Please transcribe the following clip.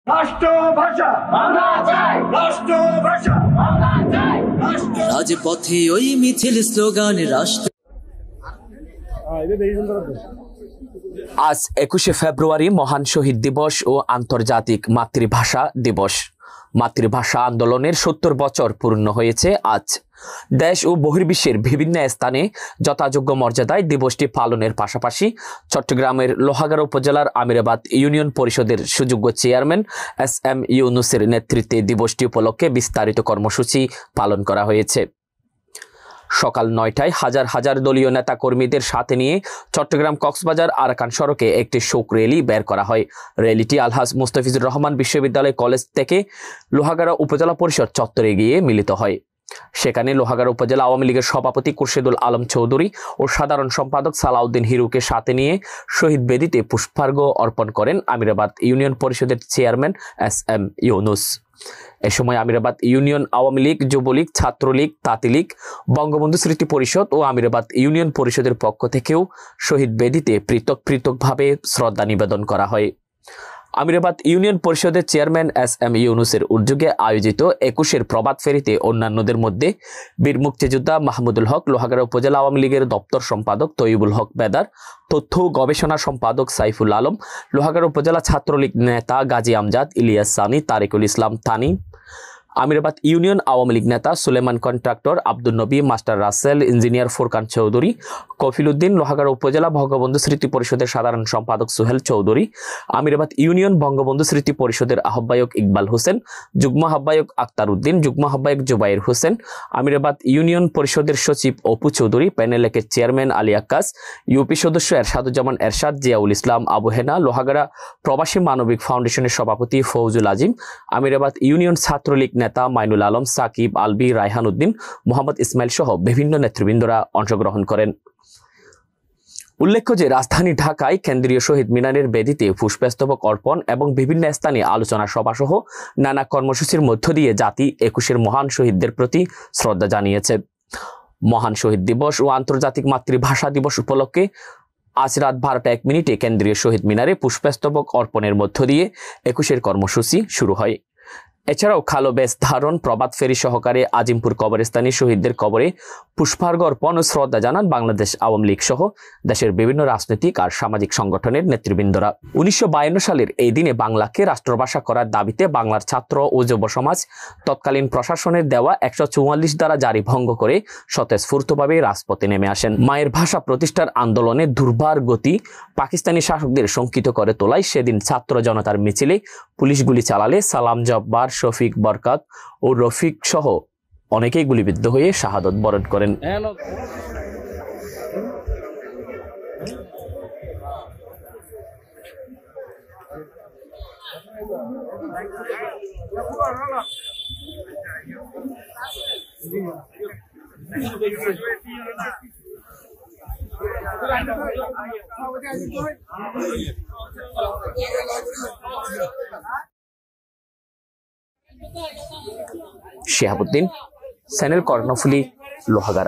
রাষ্ট্রভাষা বাংলা চাই, রাষ্ট্রভাষা বাংলা চাই। রাজপথে ওই মিছিল স্লোগান রাষ্ট্র। আজ 21শে ফেব্রুয়ারি মহান শহীদ দিবস ও আন্তর্জাতিক মাতৃভাষা দিবস। মাতৃভাষা আন্দোলনের 70 বছর পূর্ণ হয়েছে আজ। দেশ ও বহির্বিশ্বের বিভিন্ন স্থানে যথাযোগ্য মর্যাদায় দিবসটি পালনের পাশাপাশি চট্টগ্রামের লোহাগাড়া উপজেলার আমিরাবাদ ইউনিয়ন পরিষদের সুযোগ্য চেয়ারম্যান এস.এম.ইউনের নেতৃত্বে দিবসটি উপলক্ষে বিস্তারিত কর্মসূচি পালন করা হয়েছে। সকাল 9টায় হাজার হাজার দলীয় নেতা কর্মীদের সাথে নিয়ে চট্টগ্রাম কক্সবাজার আরাকান সড়কে একটি শোক র্যালি বের করা হয়। র্যালিটি আলহাজ মুস্তাফিজুর রহমান বিশ্ববিদ্যালয় কলেজ থেকে লোহাগাড়া উপজেলা পরিষদ চত্বরে গিয়ে মিলিত হয়। সেখানে লোহাগাড়া উপজেলা আওয়ামী লীগের সভাপতি খুরশেদুল আলম চৌধুরী ও সাধারণ সম্পাদক সালাউদ্দিন হিরুকে সাথে নিয়ে শহীদ বেদিতে পুষ্পার্ঘ্য অর্পণ করেন আমিরাবাদ ইউনিয়ন পরিষদের চেয়ারম্যান এস.এম.ইউন। এ সময় আমিরাবাদ ইউনিয়ন আওয়ামী লীগ, যুবলীগ, ছাত্রলীগ, তাঁতিলীগ, বঙ্গবন্ধু স্মৃতি পরিষদ ও আমিরাবাদ ইউনিয়ন পরিষদের পক্ষ থেকেও শহীদ বেদিতে পৃথকভাবে শ্রদ্ধা নিবেদন করা হয়। আমিরাবাদ ইউনিয়ন পরিষদের চেয়ারম্যান এস.এম.ইউনের উদ্যোগে আয়োজিত 21-এর প্রভাত ফেরিতে অন্যান্যদের মধ্যে বীর মুক্তিযোদ্ধা মাহমুদুল হক, লোহাগাড়া উপজেলা আওয়ামী লীগের দপ্তর সম্পাদক তৈয়বুল হক বেদার, তথ্য ও গবেষণা সম্পাদক সাইফুল আলম, লোহাগাড়া উপজেলা ছাত্রলীগ নেতা গাজী আমজাদ, ইলিয়াস সানি, তারিকুল ইসলাম তানি, আমিরাবাদ ইউনিয়ন আওয়ামী লীগ নেতা Suleman contractor, Abdul Nabi, master Russel, engineer Furkan Chowdhury, Kafil Uddin, Lohagara upazila Bangabandhu স্মৃতি পরিষদের সাধারণ সম্পাদক সোহেল চৌধুরী, আমিরাবাদ ইউনিয়ন বঙ্গবন্ধু স্মৃতি পরিষদের আহ্বায়ক ইকবাল হোসেন, যুগ্ম আহ্বায়ক আক্তার উদ্দিন, যুগ্ম আহ্বায়ক জুবাইর হোসেন, আমিরাবাদ ইউনিয়ন পরিষদের সচিব অপু চৌধুরী, প্যানেলেকের চেয়ারম্যান আলী আক্কাস, ইউপি সদস্য এরশাদুজ্জামান এরশাদ, জিয়াউল ইসলাম আবু হেনা, লোহাগাড়া প্রবাসী মানবিক ফাউন্ডেশনের সভাপতি ফৌজুল আজিম, আমিরাবাদ ইউনিয়ন ছাত্রলীগ নেতা মাইনুল আলম, সাকিব আলবি, রায়হান উদ্দিন, মোহাম্মদ ইসমাইল সহ বিভিন্ন নেতৃবৃন্দরা অংশগ্রহণ করেন। উল্লেখ্য যে রাজধানী ঢাকায় কেন্দ্রীয় শহীদ মিনারের বেদিতে পুষ্পস্তবক অর্পণ এবং বিভিন্ন স্থানে আলোচনা সভা সহ নানা কর্মসূচির মধ্য দিয়ে জাতি 21-এর মহান শহীদদের প্রতি শ্রদ্ধা জানিয়েছে। মহান শহীদ দিবস ও আন্তর্জাতিক মাতৃভাষা দিবস উপলক্ষে আজ রাত 12টা 1 মিনিটে কেন্দ্রীয় শহীদ মিনারে পুষ্পস্তবক অর্পণের মধ্য দিয়ে 21-এর কর্মসূচি শুরু হয়। এছাড়াও খালো বেশ ধারণ, প্রভাত ফেরি সহকারে আজিমপুর কবরস্থানে শহীদদের কবরে পুষ্পার্ঘ্য অর্পণ ও শ্রদ্ধা জানান বাংলাদেশ আওয়ামী লীগ সহ দেশের বিভিন্ন রাজনৈতিক আর সামাজিক সংগঠনের নেতৃবৃন্দরা। 1952 সালের এই দিনে বাংলাকে রাষ্ট্রভাষা করার দাবিতে বাংলার ছাত্র ও যুব সমাজ তৎকালীন প্রশাসনের দেওয়া 144 ধারা জারি ভঙ্গ করে স্বতঃস্ফূর্তভাবে রাজপথে নেমে আসেন। মায়ের ভাষা প্রতিষ্ঠার আন্দোলনে দুর্বার গতি পাকিস্তানি শাসকদের শঙ্কিত করে তোলায় সেদিন ছাত্র জনতার মিছিলে পুলিশ গুলি চালালে সালাম জব্বার, শফিক, বরকাত ও রফিক সহ অনেকেই গুলিবিদ্ধ হয়ে শাহাদত বরণ করেন। শিহাবুদ্দিন, চ্যানেল কর্ণফুলী, লোহাগাড়া।